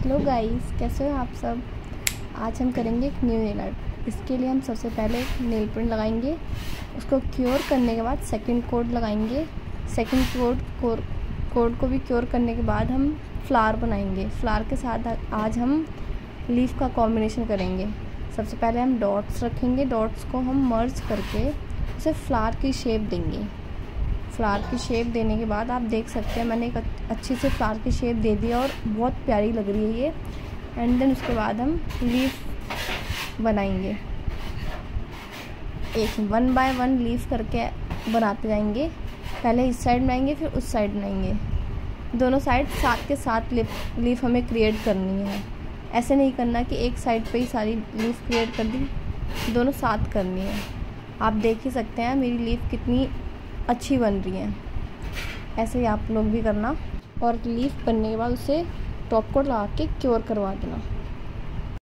Hello guys, कैसे हो आप सब। आज हम करेंगे एक न्यू नेल आर्ट। इसके लिए हम सबसे पहले एक नेल पेंट लगाएंगे। उसको क्योर करने के बाद सेकंड कोट लगाएंगे। सेकंड कोट को भी क्योर करने के बाद हम फ्लावर बनाएंगे। फ्लावर के साथ आज हम लीफ का कॉम्बिनेशन करेंगे। सबसे पहले हम डॉट्स रखेंगे। डॉट्स को हम मर्ज करके उसे फ्लावर की शेप देंगे। फ्लावर की शेप देने के बाद आप देख सकते हैं मैंने एक अच्छी से फ्लावर की शेप दे दी और बहुत प्यारी लग रही है ये। एंड देन उसके बाद हम लीफ बनाएंगे। एक 1 बाय 1 लीफ करके बनाते जाएंगे। पहले इस साइड बनाएंगे, फिर उस साइड बनाएंगे। दोनों साइड साथ के साथ लीफ हमें क्रिएट करनी है। ऐसे नहीं करना कि एक साइड पे ही सारी लीफ क्रिएट कर दी, दोनों साथ करनी है। आप देख ही सकते हैं मेरी लीफ कितनी अच्छी बन रही है। ऐसे ही आप लोग भी करना। और लीफ बनने के बाद उसे टॉप कोट लगा के क्योर करवा देना।